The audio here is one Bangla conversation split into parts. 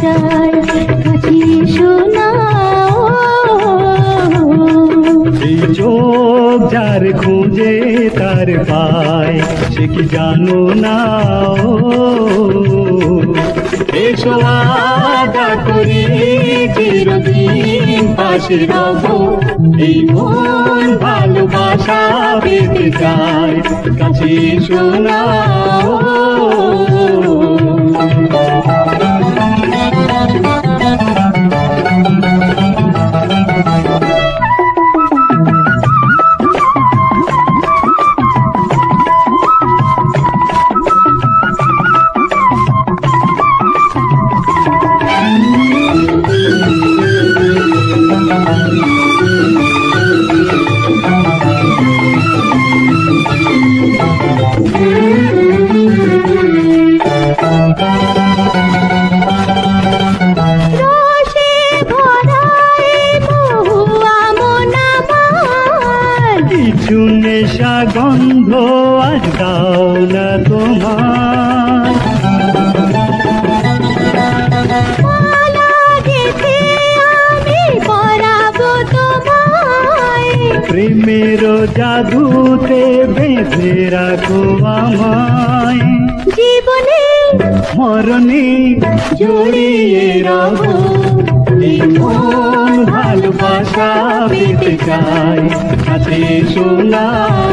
চায়, কাছে শোনা এই চোখ যার খুঁজে তার পায়, সে কি জানো না এসো আদা করি চিরদিন পাশে রব, এই মন ভালোবাসা পেতে চায়, কাছে শোনা নেশা গন্ধ আজ দাও না তোমার, প্রেমের জাদুতে বেঁধে রাখো আমায়, জীবনে মরণে জড়িয়ে রব, এই মন ভালোবাসা পেতে চায়, কাছে শোনা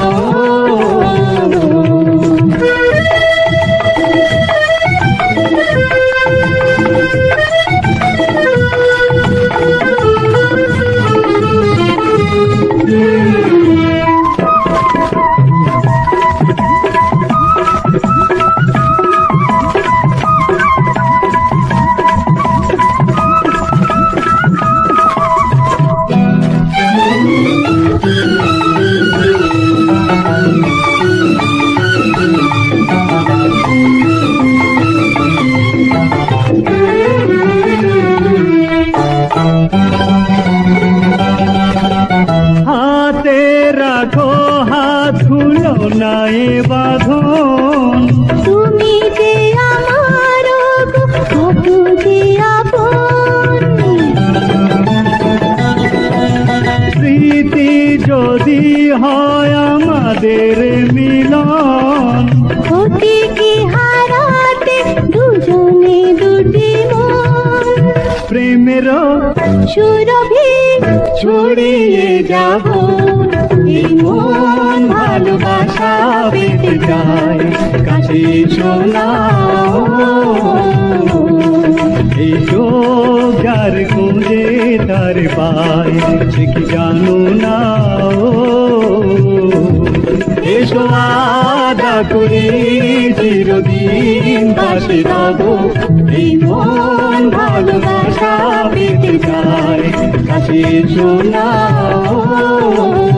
হাতে রাখো হাত ভুলো না এ বাঁধন, তুমি যে আমার কত যে আপন, স্মৃতি যদি হয় আমাদের মিলন, ক্ষতি কি হারাতে দুজনে দুটি মন, প্রেমের সুরভি ছড়িয়ে যাব, এই মন ভালোবাসা পেতে চায়, কাছে শোনা এই চোখ যার খুঁজে তার পায়, সে কি জানো না এসো আদা করে চিরদিন পাশে রব, এই মন ভালোবাসা পেতে চায়, কাছে শোনা